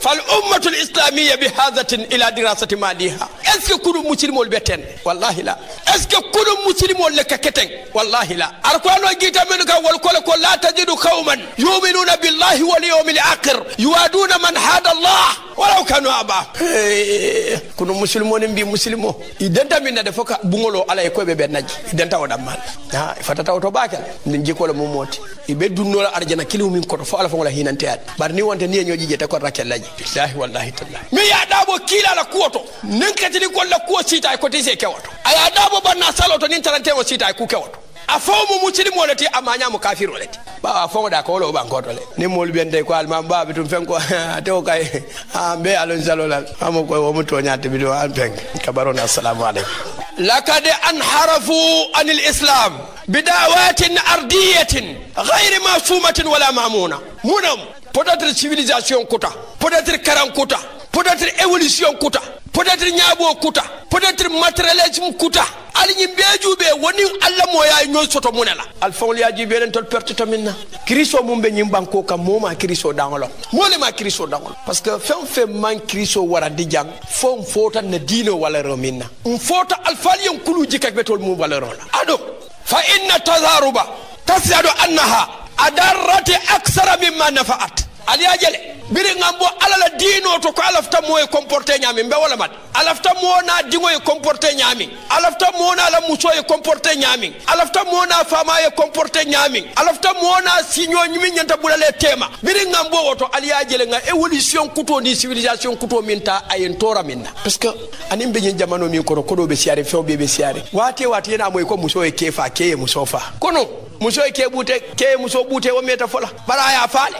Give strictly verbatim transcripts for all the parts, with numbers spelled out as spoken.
fal ummatu al-islamiyya bi hadatin ila dirasati maliha est ce que kudu muslimol beten wallahi la est ce que kudu muslimol le kaketen wallahi la arqano gita men ka wal kol ko la tajidu qauman yu'minuna billahi wal yawmil akhir yuwaduna man hada Allah walaw kanu aba kudu muslimon bi muslimo identa min na defoka bungolo ala ko be bennaji identa o dammal ha fatata to bakal min jikolo mo moti ibe dunno arjana kilu min ko fo ala fo la hinante ad bar ni wonte ni nyoji je te ko rakellaji billahi wallahi tallahi mi ya dabo kila la kuoto nin katini ko la kuo sita ko tise kewoto aya dabo banna saloto nin tarante o sita ku kewoto afomu muslimo lati amanya mu kafiro lati ba afomu da ko lo ba ngoto le ni mol bende ko alma ba bitum fen ko te o kay ambe alon salolal amo ko o muto nyaate bi do an fen kabaron assalamu alaykum laqad anharafu anil islam bidawatin ardiyatin ghayr masumatin wala mamuna munam peut-être civilisation kuta peut-être karan kuta peut-être évolution kuta peut-être nyabo kuta peut-être matérialisme kuta ali nyimbeju be woni alla moya ñol soto munela al fawli yaji be len tol pertuta minna kristo mumbe nyimbanko kam moma kristo dangolo mole ma kristo dangolo parce que fem fem man kristo wara di jang fom fota na dino wala romina um fota al faliyan kulu jikak betol mu wala rola ado fa inna tazaruba tasadu annaha adarrati aksara mimma nafa'at ali ajele biri ngambo alala dino to ko alafta moy comporter nyami mbe wala mat alafta mona dingo e comporter nyami alafta mona la muso e comporter nyami alafta mona fama e comporter nyami alafta mona sinyo nyimi nyanta bulale tema biri ngambo woto ali ajele nga evolution kuto ni civilisation kuto minta ayen tora minna parce que anim be nyi jamano mi ko ko do be siare few be be siare wate wate na moy ko muso e kefa keye muso fa kono muso ke bute ke muso bute o meta fola bara ya faale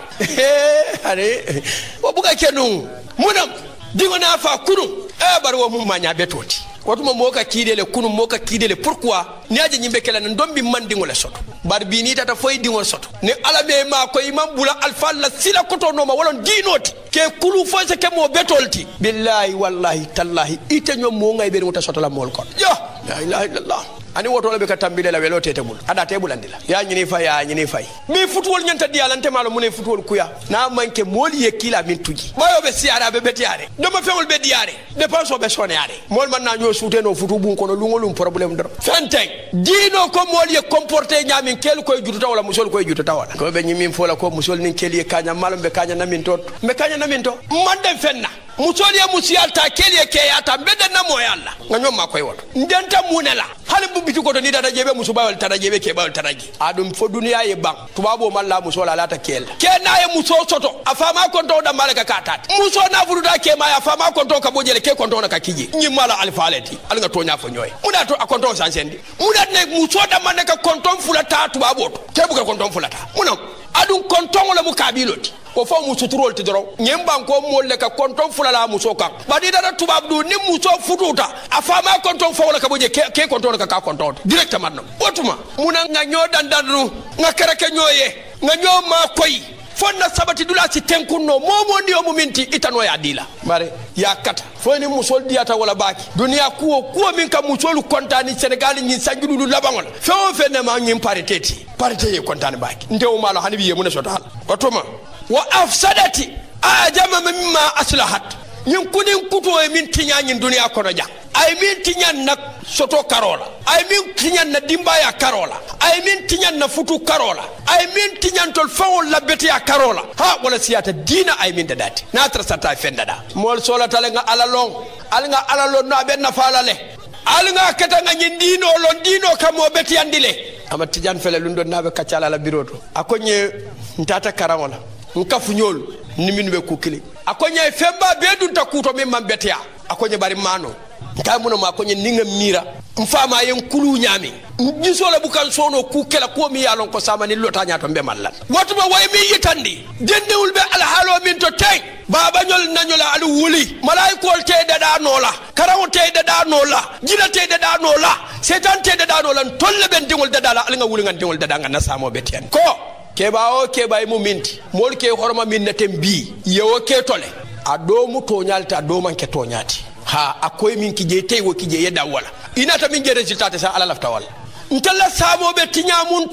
are o buga kenu munam dingo na fa kunu e bar wo mum manya betoti watuma moka kidele kunu moka kidele pourquoi ni aje nyimbe kala nan dombi man dingo la soto bar bi ni tata foy dingo soto ni alabe ma ko imam bula alfa la sila koto no ma wolon dinoti ke kulu fo se ke mo betolti billahi wallahi tallahi ite nyom mo ngay be mo ta soto la mol kon yo la ilaha illallah ani woto la be ka tambile la welo tetebul ada tebul andila ya nyini fay ya nyini fay mi futwol nyanta dialante malo mune futwol kuya na manke moli ye kila min tuji bayo be siara be betiare do ma fewol be diare dépense be sonare mol man na nyo soute no futu bun kono lungolum problème dor fenten dino ko moli ye comporter nyami kel koy jututa wala musol koy jututa wala ko be nyimi fola ko musol nin kel ye kanya malo be kanya na min tot be kanya na min to man dem fenna musol ye musialta kel ye ke yata bedde na mo yalla nga nyom ma koy woto ndenta munela hali bitu ko to ni data jebe musu bawal tata jebe ke bawal tataji adum fo duniya ye bang tubabo malla muso la lata kel kena ye muso soto afama konto da malaka katat muso na furuda ke ma afama konto ka bojele ke konto na ka kiji nyi mala alfaleti alga to nya fo nyoy muda to akonto sansendi muda ne muso da man ka konto fulata tubabo to ke buka konto fulata munam adum konto la mu kabiloti ko fo muso turol ti doro nyemban ko molle ka konton fulala muso kan badi dara tubabdu ni muso fututa afama konton fo la ka boje ke, ke konton ka ka konton directement non otuma muna nga nyodan danu nga kereke nyoye nga nyoma koy fonna sabati dula ci tenkunno momo ndi o muminti itano ya dila bare ya kata fo ni musol diata wala baki dunia kuo kuo min ka musol kontani Senegal nyi sanjudu labangol fo fe ne ma nyi pariteti parité ye kontani baki ndew malo hanibi ye mun so dal otuma wa afsadati ajama mimma aslahat nyin kunin kuto e min tinya nyin dunia kono ja ay min tinya nak soto karola ay min tinya na dimba ya karola ay min tinya na futu karola ay min tinya tol fawol labeti ya karola ha wala siyata dina ay min dadati na trasata fendada mol sola talenga alalong alanga alalon no aben na falale alanga katanga nyin dino lon dino kamo beti andile ama tijan fele lundo nabe kacala la biroto akonye ntata karangola nkafu nyol nimin be kukili akonye femba bedun takuto min mambetia akonye bari mano nkamuno ma akonye ninga mira mfama yen kulu nyami njisola bukan sono kukela ko mi yalon ko samani lota nyato be mallan watuma way mi yitandi dendewul be al halo min to tay baba nyol nanyola al wuli malaikol te dada nola karawo te dada nola jina te dada nola setan te dada nola tolle ben dingol dada la al nga wuli ngan dingol dada nga nasamo betian ko keba o keba e muminti mol ke horma minnatem bi yewo ke tole a do mu to nyalta do man ke to nyati ha akoy min kije tay wo kije yeda wala ina ta min je resultat sa ala lafta wala ntalla samo be tinya mun to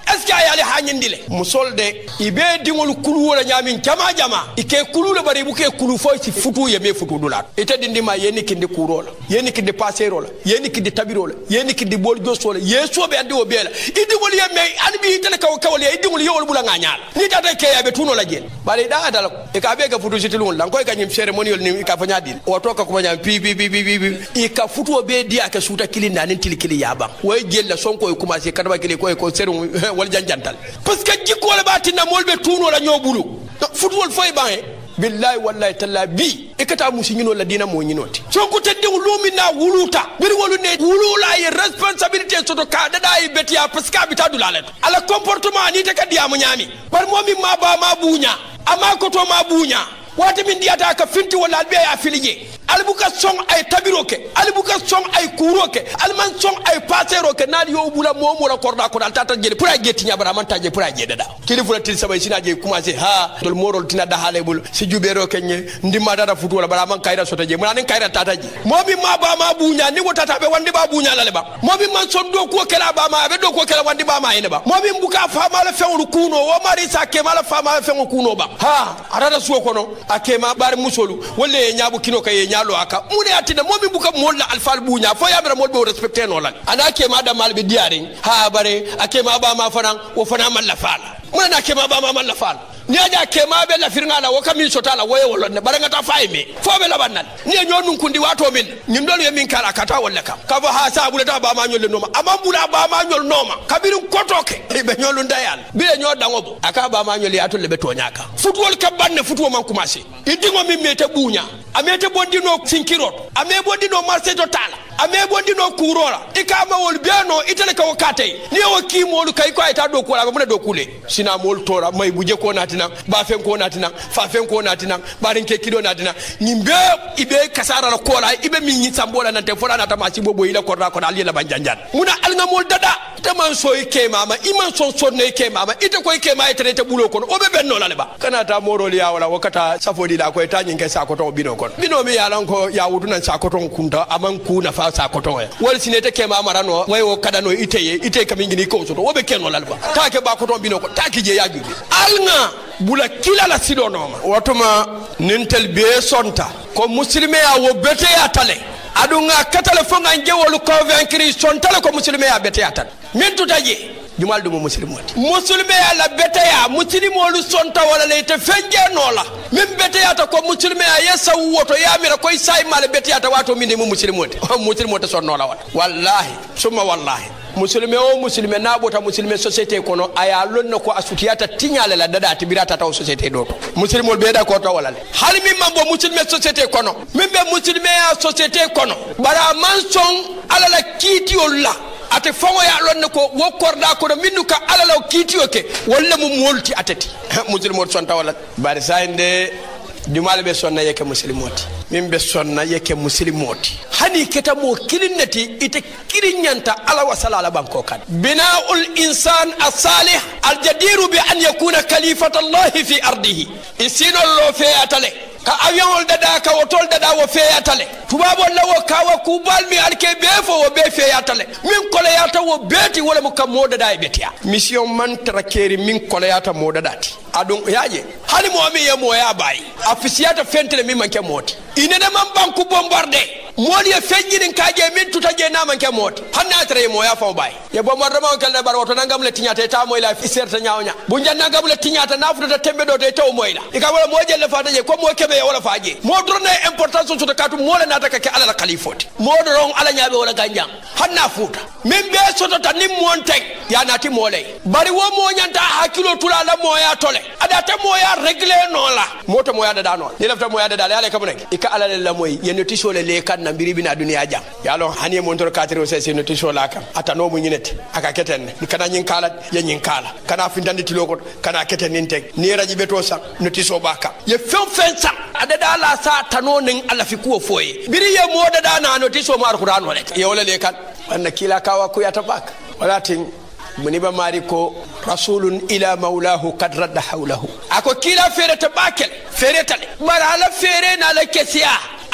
est ce que ayali hanyindile musolde ibe dingol kulu wala nyamin jama jama ike kulu le bari buke kulu fo ci futu ye me futu dulat ite dindi ma yeni kindi kurola yeni kindi passerola yeni kindi tabirola yeni kindi bol josola yeso be andi o bela idi wol ye me anbi tele kaw kawol ye idi wol yewol bula nganyal ni tata ke yabe tuno la jel bari da adala e ka be ga futu sitilun lan koy kanyim ceremonial ni ka fanya dil o to ka ko nyam pi pi pi pi e ka futu be dia ka suta kilinda nin tilikili yaba way jel la sonko e commencer kadaba kili koy ko serum wal janjantal parce que jikko la batina molbe tuno la nyobulu futu wol foy ban billahi wallahi talla bi ikata musinyino la dina mo nyinoti sonko tedde lumina wuluta bir wolu ne wulula ye responsabilité soto ka dada e betia parce que abita dulale ala comportement ni te ka diamu nyami par momi ma ba ma bunya ama ko to ma bunya wati min diata ka finti wala albe ya filije albuka song ay tabiroke albuka song ay kuroke alman song ay passeroke nadi yo bula momo la korda ko dal tata jeli pour ageti nyabara man taje pour aje dada kili fula til sabay sinaje commencer ha dol morol tina da halebul si jubero kenye ndima dada futu wala bara man kayra sotaje mun anen kayra tata ji momi ma ba ma bunya ni wotata be wandi ba bunya la ba momi man son do ko kala ba ma be do ko kala wandi ba ma ene ba momi mbuka fa ma la fewru kuno o mari sa ke ma la fa ma fewru kuno ba ha arada suwo kono akema bar musolu wolle nyaabu kino kay nyalo aka mune atina momi buka molla alfal bunya fo yamra molbe respecter no lan ana kema da malbe diaring ha bare akema ba ma fanan wo fana mal la fala mune na kema ba ma mal la fala ni aja kema be la firngala wo kam sotala woye wolonne baranga ta fayme fo be la banal ni nyonu kundi wato min nyim dol yemin kala kata wolle kam ka fa ha sa bulata ba ma nyolle noma ama bula ba ma nyol noma kabiru kotoke be nyolu ndayal bi nyo dangobo aka ba ma nyoli atolle be tonyaka futwol ka banne futwo man commencer idingo mi mete bunya amete bondino sinkirot ame bondino marché total ame bondino kurola ikama wol beno itele ka wakate ni o kimolu kay ko ayta do ko la mo do kule sina mol tora may buje ko natina ba fen ko natina fa fen ko natina barin ke kido natina nyimbe ibe kasara la kola ibe min nyi sambola nante fora nata ma ci bobo ila korda ko dal yela banjanjan muna alnga mol dada te man so ke mama iman son son ne ke mama ite ko ke ma ite te bulo ko o be benno la le ba kana ta moroli ya wala wakata safodi da ko ta nyinke sa ko to bino ko bino mi yalan ko ya wutunan sa ko ton kunta aman ku na fa sa ko ton wal sinete ke ma marano way o kada no iteye ite kam ngini ko so to wobe kenno lalba ta ke ba ko ton bino ko ta ki je ya jubi alnga bula kila la sido noma watuma nintel be sonta ko muslime ya wo bete ya tale adunga katale fonga ngewolu convaincre sontale ko muslime ya bete ya tale min tutaje jumal dum muslimoti muslime ya la bete ya muslimolu sonta wala le te fenje nola min bete ya ta ko muslime ya yesa woto ya mira koy say mal bete ya ta wato min mu muslimoti muslimoti son nola wala wallahi summa wallahi muslime o muslime na bota muslime société kono aya lonno ko asutiyata tinyale la dada tibirata taw société do muslimol be da ko to wala hal min mambo muslime société kono min be muslime ya société kono bara manson ala la kitiyolla ate fongo ya lonne ko wokorda ko do minnuka ala law kitiyoke walla mu molti atati muslimol sonta wala bari sainde jumal be sonna yeke muslimoti min be sonna yeke muslimoti hani keta mo kilinnati ite kirinyanta ala wasala ala banko kan binaul insan as-salih al-jadir bi an yakuna khalifata Allah fi ardihi isino lo fe atale ka avion dada ka wotol dada wo fe atale tubabo lawo kawa kubal mi alke be fo wo be fe atale min kole yata wo beti wala mo kam moda dai betia mission man trakeri min kole yata moda dati adun yaje hali mo mi yemo ya bayi afisiyata fentele mi manke moti inene man banku bombarde moli e fenjinin kaje min tutaje na manke moti hanna tare mo ya fa bayi ye bombarde ma kala bar woto nangam le tinyata ta moy la fiserta nyaawnya bunja nangam le tinyata na futa tembe do te taw moyla ika wala mo jelle fa taje ko mo kebe wala faje mo drone importance so to katu mo le nata ka ala la khalifoti mo doron ala nyaabe wala ganjam hanna futa min be so to tan montek ya nati mo le bari wo mo nyanta hakilo tula la mo ya tole ada ta mo ya régler non la moto mo ya dada non ni lafta mo ya dada ala kam nek ika ala la moy yenoti so le le kan na mbiri bina duniya jam ya lo hani mo tor katire o se yenoti so la kam atano mo nyinete aka keten ni kana nyin kala ya nyin kala kana findandi tiloko kana keten nin tek ni raji beto sa noti so baka ye fen fen sa adada la sa tano nin ala fi ko foye biri ye mo dada na noti so mar qur'an wala ye wala le kan anna kila kawa ku ya tabaka wala tin muniba mariko rasulun ila maulahu qad radda hawlahu ako kila fere tabakel fere tale bara ala fere na la kesiya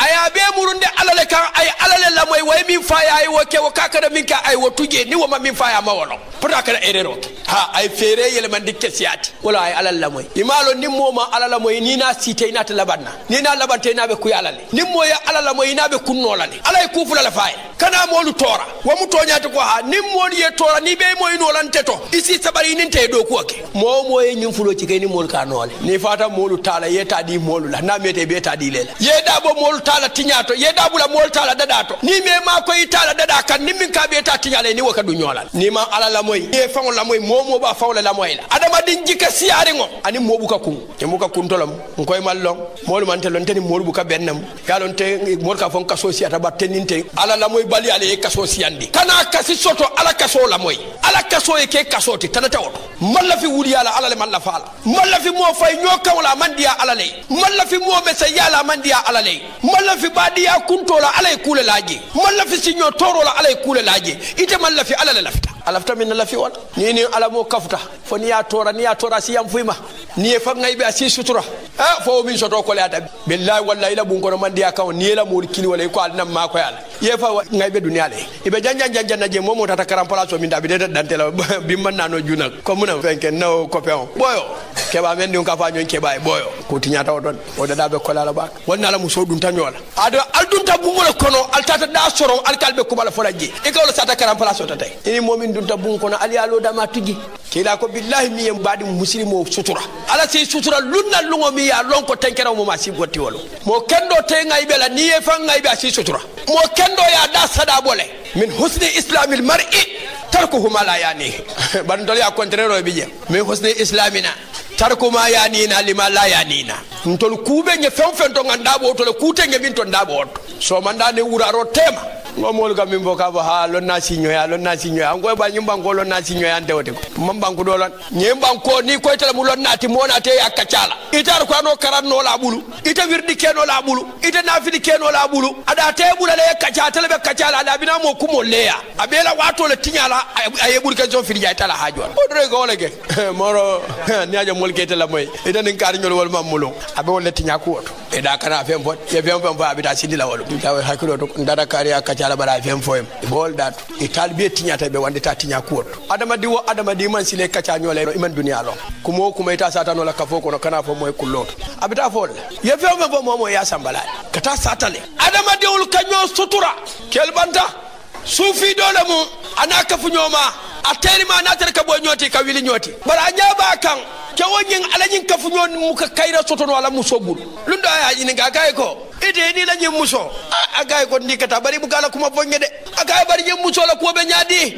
aya be murunde alale kan ay alale la moy way min faya ay woke wo kakada min ka ay wo tuje ni wo ma min faya ma wono pota kada erero ha ay fere yele man dikke siati wala ay alal la moy imalo nim moma alala moy ni na site ina ta labanna ni na labante na be ku alale nim moya alala moy na be kunnola ni alay kufula la fay kana molu tora wo mu toñati ko ha nim moni ye tora ni be moy no lante to isi sabari nin te do ko ke mo moy nim fulo ci kay ni mol ka nole ni fata molu tala yeta di molu la na mete be ta di lela yeda bo molu tala tinyato yeda bula molu tala dadato ni me ma ko itala dada kan ni min ka be ta tinyale ni waka du nyolal ni ma alala moy e fawon la moy momo ba fawla la moy la adama din jika siare ngo ani mobu ka kun e muka kun tolam ngoy mallon molu man telon tani molu bu ka bennam galon te mol ka fon kaso siata ba teninte ala la moy bali ale kaso siandi kana kasi soto ala kaso la moy ala kaso e ke kaso ti tanata woto malla fi wuli ala ala le malla fala malla fi mo fay nyoka wala mandiya ala le malla fi mo be sayala mandiya ala le malla fi badiya kuntola ala kule laje malla fi sinyo toro la ala kule laje ite malla fi ala la lafta alafta min la fi wala ni ni ala mo kafta fo ni ya tora ni ya tora si yam fuima ni e fa ngay be asi sutura ha fo min soto ko le adabi billahi wallahi la bun ko man dia kaw ni la mo kili wala ko al nam ma ko yalla ye fa ngay be dunya le ibe janjan janjan na je momo tata karam place min dabi de dante la bi man nano juna ko mun fenke no copain boyo ke ba men dun ka fa nyon ke bay boyo ko tinya taw don o da be ko la la bak wonna la muso dun tanyola ada al dun ta bungol kono al tata da soro al kalbe ko bala folaji e ko la sata karam place to tay ini momin dun ta bun kono ali alo dama tuji kila ko billahi mi yem badi muslimo sutura ala sey sutura lunna lungo mi ya lon ko tenkere mo ma si gotti wolo mo kendo te ngay bela ni e fa ngay be si sutura mo kendo ya da sada bole min husni islamil mar'i tarkuhu ma la yani ban dol ya contraire bi je min husni islamina tarku ma yanina lima la yanina ntol kube nye fen fen to nganda bo to le kute nye bin to ndabo so manda ne wuraro tema ngomol ga mimbo ka ba ha lon na sinyo ya lon na sinyo ya ngoy ba nyimba ngolo na sinyo ya ndewte ko mamba ko dolon nyimba ko ni koy tele mu lon nati mona te yakacala itar ko no karan no la bulu ita wirdi keno la bulu ita nafidi keno la bulu ada te bula le yakacala tele be kacala ada bina mo kumo leya abela wato le tinyala aye bul ke zo fidi ya tala hajo o dre go lege moro ni aja mol ke tele moy ita nin kar nyol wol mamulo abe wol le tinya ko woto e da kana fem fot ye fem fem fa abita sidila wol taw hakilo to ndada kariya ala bara fem foyem bol dat ital be tinyata be wande ta tinya ko adama diwo adama di man sile kacha nyole no iman dunya lo kumo kuma ita sata no la kafo ko no kana fo moy kullo abita fol ye fem fem mo mo ya sambala kata satale adama diwul kanyo sutura kelbanta sufi dole mu anaka fu nyoma ateri ma na tar ka boy nyoti ka wili nyoti bara nyaba kan ke wonyin alanyin ka fu nyon mu ka kaira soto no ala musobul lundo ay ni ga kay ko ite ni la nyim muso agay ko ndikata bari bugala kuma bonge de agay bari nyim muso la ko be nyaadi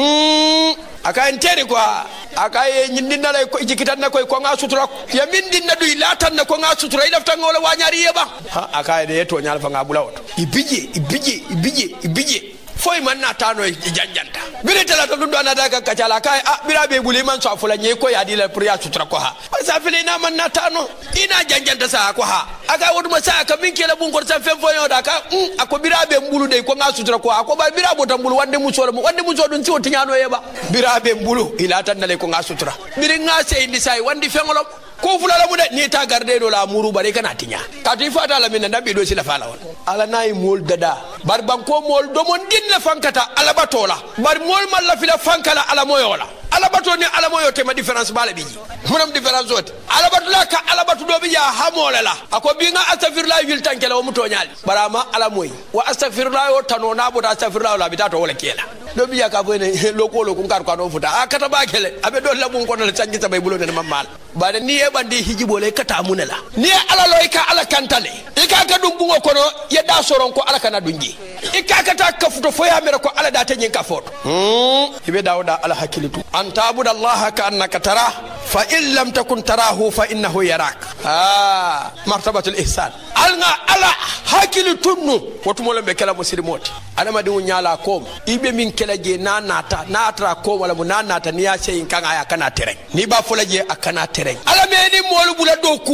hmm akay enteri ko akay nyindina lay ko jikitan na koy ko nga sutura ya mindin na duy latan na ko nga sutura ida tan ngola wanyari yeba ha akay de to nyal fa nga bulawto ibije ibije ibije ibije foy man na tano janjanta bire tala to ndo na daga kacala kai a bira be buli man so afula nye ko ya dile priya sutra ko ha sa fili na man na tano ina janjanta sa ko ha aga wodu ma sa ka min kela bun ko sa fem foyo da ka um ako bira be mbulu de ko nga sutra ko ako ba bira bo tambulu wande mu so wande mu so dun ci o tinyano yeba bira be mbulu ila tan nale ko nga sutra biri nga se indi sai wandi fengolo ko fulala mu de ni ta garde do la muru bare kana tinya ka ti fata la min nabi do sila fala won ala nay mol dada bar banko mol do mon din la fankata ala batola bar mol mal la fila fankala ala moyola ala bato ni ala moyo te ma difference bala biji munam difference ot ala batula ka ala batu do bi ya hamola la ako bi nga astaghfirullah wil tankela o muto nyali barama ala moy wa astaghfirullah o tanona bo astaghfirullah la bitato wala kela do bi ya ka bo ne loko loko ngar ko do futa akata ba kele abe do la bun ko na sangi tabay bulo ne mammal ba ni e bandi hijibo le kata munela ni ala loy ka ala kantale e ka ka dum bungo kono yedda soron ko ala kana dunji e ka ka ta kafuto fo ya mere ko ala da tanyin ka foto hmm ibe dawda ala hakilitu an ta'budallaha ka annaka tara fa in lam takun tarahu fa innahu yarak ah martabatul ihsan alna ala hakilitunu wotu mo lembe kala muslimoti adama di nyala ko ibe min kala je na nata na atra ko wala mu na nata ni ya sey kan aya kana tere ni ba folaje akana tere ala me ni molu bula do kula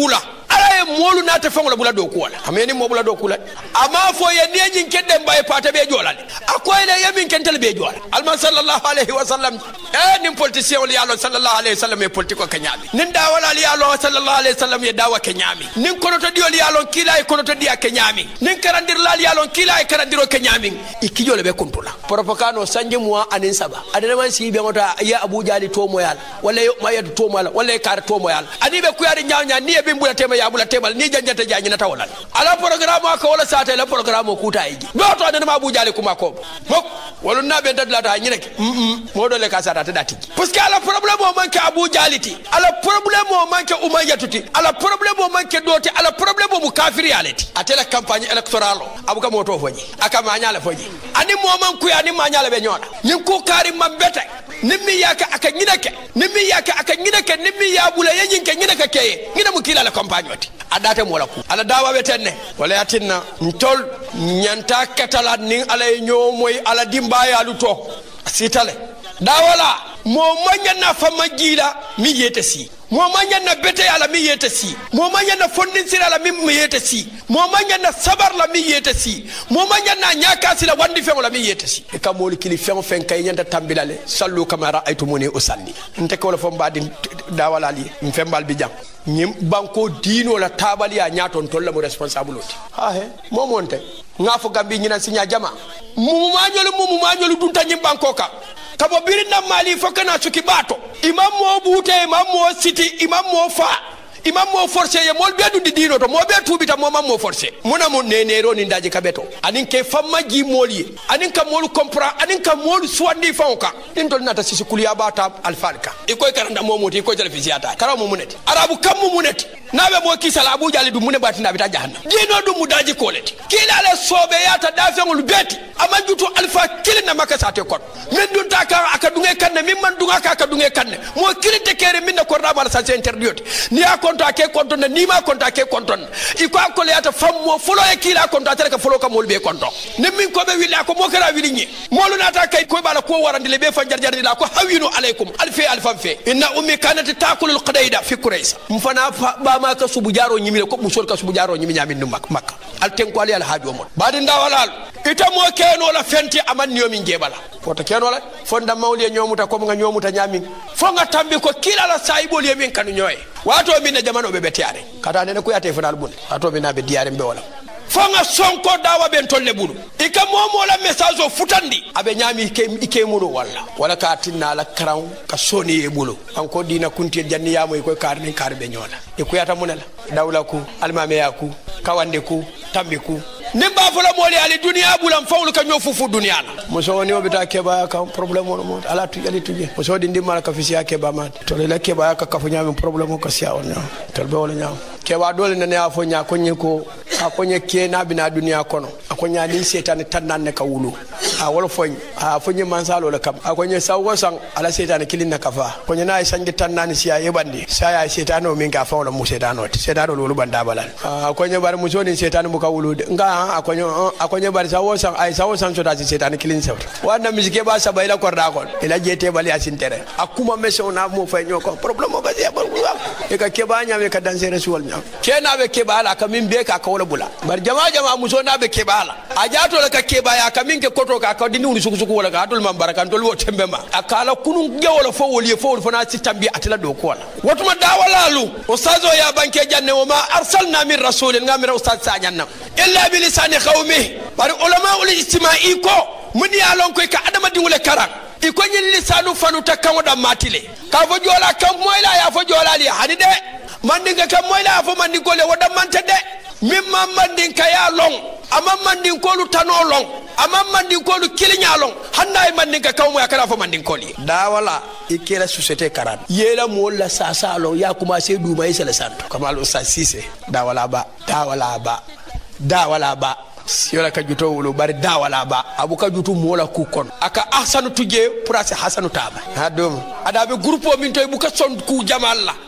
ala e molu na ta fangola bula do ko wala ameni mo bula do ko la ama fo ye ne nyin kedde mbay pata be jolale akoy le yamin kentel be jola alma sallallahu alaihi wasallam e nim politicien wali yalo sallallahu alaihi wasallam e politiko kanyami nin da wala ali yalo sallallahu alaihi wasallam ye dawa kenyami nin kono to diol yalo kila e kono to dia kenyami nin karandir lal yalo kila e karandiro kenyami ikijole be kuntula propaganda sanje mo anin saba adana man si be ngota ya abu jali to moyal wala ma yadu to moyal wala kar to moyal ani be kuyari nyaanya ni be mbula tema ya bula temal ni janjata janyi na tawala ala programme ko wala sata la programme ko ta yiji do to adana ma abu jali kuma ko mok wala na be dadla ta nyi rek mm mo do le ka sata ta dati parce que ala problème o manke abu jaliti ala problème o manke umayyatuti ala problème o manke doti ala problème o mu kafiri aleti atela campagne électorale abu ka moto foji aka ma nyala foji ani mo man ku ani ma nyala be nyona nyin ko kari mambete nimmi yaka aka nyinake nimmi yaka aka nyinake nimmi ya bula yin ke nyinake keye ngina mu kila la campagne oti adate mo la ku ala dawa be tenne wala yatinna ntol nyanta katala nin ala nyomoy ala dimba ya luto sitale dawala mo manya na fama gila mi yete si mo manya na bete ala mi yete si mo manya na fondin sira ala mi yete si mo manya na sabar la mi yete si mo manya na nyaka sila wandi fe la mi yete si e ka moli kili fe fen kay nyanta tambilale sallu kamara aytumuni usalli nte ko la fo mbadi dawala li mfembal bi jam nyim banko dino la tabali ya nyaton tolla mo responsable ha he mo monte ngafo gambi nyina sinya jama mu manyolu mu manyolu dunta nyim banko ka kabo birina mali fakana suki bato imam mo bute imam mo siti imam mo fa imam mo forcé ye mol bedu di dino to mo be tubita mo mam mo forcé mona mo nenero ni ndaji kabeto anin ke famma ji moli anin ka mol comprend anin ka mol swandi fonka indol nata sisi kuliya bata alfalka ikoy karanda mo moti ikoy telefisiata kara mo muneti arabu kam mo muneti nabe mo kisala abu jali du mune batina bita jahannam dino du mudaji koleti kila le sobe yata dafengul beti amanjuto alfa kilina makasate kon min dun taka akadunge kanne min man dunga ka akadunge kanne mo kilite kere minna ko rabal sa interdit ni konto ake konto na nima konto ake konto iko akole ata fammo fulo e kila konto ata ka fulo ka molbe konto ne min ko be wili ko mo kara wili ni molu nata kay ko bala ko warande le be fa jar jar la ko hawinu alaykum alfi alfan fe inna ummi kanat taakulu alqadayda fi quraysa mfana ba ma ka subu jaro nyimi ko musol ka subu jaro nyimi nyami ndum mak mak al ten ko ali al haajo mon badi ndawalal ita mo keno la fenti aman nyomi ngebala foto keno la fonda mawli nyomuta ko nga nyomuta nyami fo nga tambi ko kila la saibol yemin kanu nyoy wato min jamano be betiare kata ne ko yate fanal bun wato min be diare mbe wala fonga sonko dawa ben tolle bulu ika momo la message o futandi abe nyami ke ike mulu wala wala ka tinna la karaw ka soni e bulu anko dina kunti janni yamo ko karni karbe nyola e ko yata munala dawla ku almame yaku kawande ku tambi ku nimba fola moli ali dunia bulam fawlu ka nyofufu dunia la muso woni obita keba ka problème mo ala tu ali tuje muso di ndimala ka fisi keba ma to le keba ka ka fu nyami problème ko sia on to be wala nyaaw keba dole ne ya fo nya ko nyiko akonye ke na bina dunia kono akonya ni setan tannan ne ka wulu a wala fo a fo nyi mansalo le kam akonye sawo sang ala setan kilin na kafa konya na sangi tannan sia yebandi saya setan o min ka fa wala mu setan o setan o lu banda balal akonye bar muso ni setan mu ka wulu nga akonyo akonyo bari sawo sang ay sawo sang chota ci setan kilin sawt wanda misike ba sa bayla korda kon ila jete bali asintere akuma meso na mo fay ñoko problème o gaje ba e ka keba nyame ka danse rasul nyam kena be keba ala ka min be ka ka wala bula bar jama jama muso na be keba ala ajato la ka keba ya ka min ke koto ka ka dini uri suku suku wala ka dul man barakan dol wo tembe ma akala kunun ge wala fo woli fo fo na ci tambi atila do ko wala wotuma dawalalu ustazo ya banke janne o ma arsalna min rasulin ngamira ustaz sa janna illa bil lisani qawmi bari ulama ul ijtima'i ko mun ya lon ko ka adama dingule karan iko nyin lisanu fanu takkan da matile ka fo jola kam moyla ya fo jola li hadide mandinga kam moyla ya fo mandingo le wada mante de mimma mandinka ya long ama mandinko lu tano long ama mandinko lu kilinya long hanna mandinka kam mo ya kala fo mandinko li da wala ikira société karan yela mo la sasa lo ya kuma se du mai sele santo kamal ustaz sise da wala ba da wala ba da wala ba yola ka juto wolo bari da wala ba abu ka jutu mola ku kon aka ahsanu tuje pour ase hasanu taba ha dum ada be groupe min toy bu ka son ku jamal la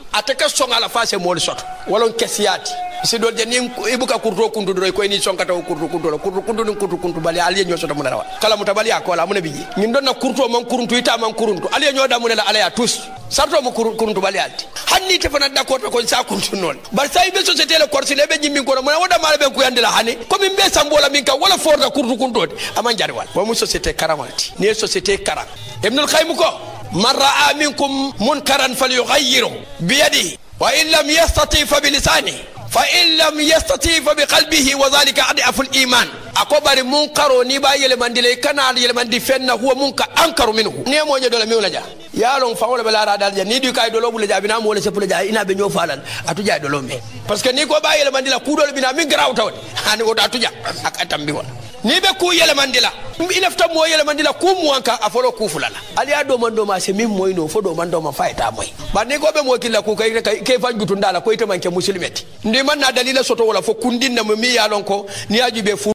ataka songa la fase mol soto walon kesiyati si do je nim ibuka kurto kundu do ko ni sonka taw kurto kundu kurto kundu kurto kundu bali aliye nyo soto munara kala mutabali akola mun biji ngin don na kurto man kuruntu ita man kuruntu aliye nyo da munela alaya tous sarto mo kuruntu bali alti hanni te fana da ko ko sa kuntu non bar sai be société le korsi le be jimmin ko mo wada mala be ko yandila hani ko min be sambola min ka wala forda kurto kundu aman jari wal wa mu société karamati ni société karam ibnul qayyim ko man ra'a minkum munkaran falyughayyiru bi yadihi wa in lam yastati fa bi lisanihi fa in lam yastati fa bi qalbihi wa dhalika ad'afu al-iman akobari munkaro ni ba yele mandile kana yele mandi fenna huwa munka ankaru minhu ne mo nyodo la mi wala ja yalon fa wala bala dal ja ni du kay do lo bula ja bina mo wala sepula ja ina be nyo falal atu ja do lo me parce que ni ko ba yele mandila ku do bina min graw tawde hani o atu ja ak atambi wala ni be ku yele mandila ilafta mo yele mandila ku mu wanka afolo ku fulala ali ado mando ma se min moy no fo do mando ma fayta moy ba ni ko be mo killa ku kay kay fangutu ndala ko ite manke muslimeti ndi man na dalila soto wala fo kundinna mo mi yalon ko ni aji be